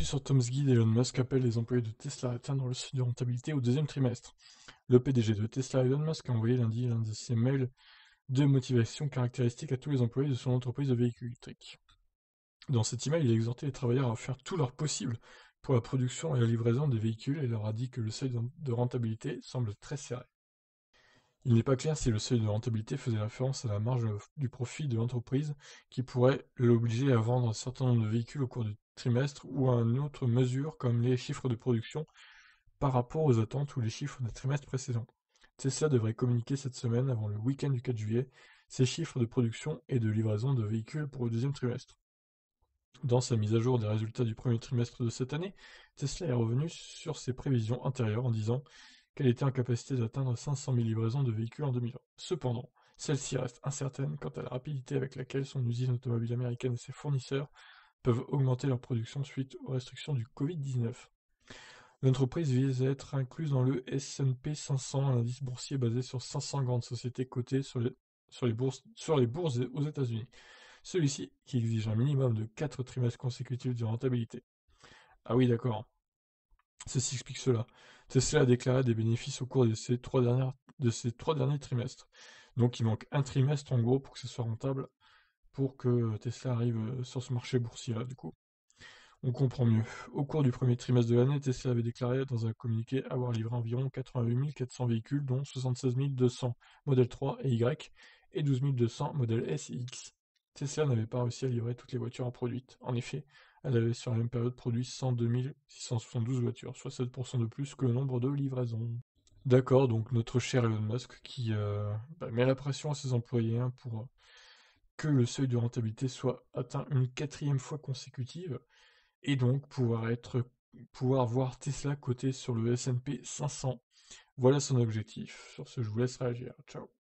sur Tom's Guide, Elon Musk appelle les employés de Tesla à atteindre le seuil de rentabilité au deuxième trimestre. Le PDG de Tesla, Elon Musk, a envoyé lundi l'un de ses mails de motivation caractéristique à tous les employés de son entreprise de véhicules électriques. Dans cet email, il a exhorté les travailleurs à faire tout leur possible pour la production et la livraison des véhicules et leur a dit que le seuil de rentabilité semble très serré. Il n'est pas clair si le seuil de rentabilité faisait référence à la marge du profit de l'entreprise qui pourrait l'obliger à vendre un certain nombre de véhicules au cours du trimestre ou à une autre mesure comme les chiffres de production par rapport aux attentes ou les chiffres des trimestres précédents. Tesla devrait communiquer cette semaine avant le week-end du 4 juillet ses chiffres de production et de livraison de véhicules pour le deuxième trimestre. Dans sa mise à jour des résultats du premier trimestre de cette année, Tesla est revenu sur ses prévisions antérieures en disant qu'elle était en capacité d'atteindre 500 000 livraisons de véhicules en 2020. Cependant, celle-ci reste incertaine quant à la rapidité avec laquelle son usine automobile américaine et ses fournisseurs peuvent augmenter leur production suite aux restrictions du Covid-19. L'entreprise vise à être incluse dans le S&P 500, un indice boursier basé sur 500 grandes sociétés cotées sur les bourses aux États-Unis. Celui-ci qui exige un minimum de 4 trimestres consécutifs de rentabilité. Ah oui, d'accord. Ceci explique cela. Tesla a déclaré des bénéfices au cours de ces trois derniers trimestres. Donc il manque un trimestre en gros pour que ce soit rentable, pour que Tesla arrive sur ce marché boursier-là, du coup. On comprend mieux. Au cours du premier trimestre de l'année, Tesla avait déclaré dans un communiqué avoir livré environ 88 400 véhicules, dont 76 200 Model 3 et Y, et 12 200 Model S et X. Tesla n'avait pas réussi à livrer toutes les voitures en produites. En effet, elle avait sur la même période produit 102 672 voitures, soit 7% de plus que le nombre de livraisons. D'accord, donc notre cher Elon Musk qui met la pression à ses employés pour que le seuil de rentabilité soit atteint une quatrième fois consécutive et donc pouvoir voir Tesla coté sur le S&P 500. Voilà son objectif. Sur ce, je vous laisse réagir. Ciao.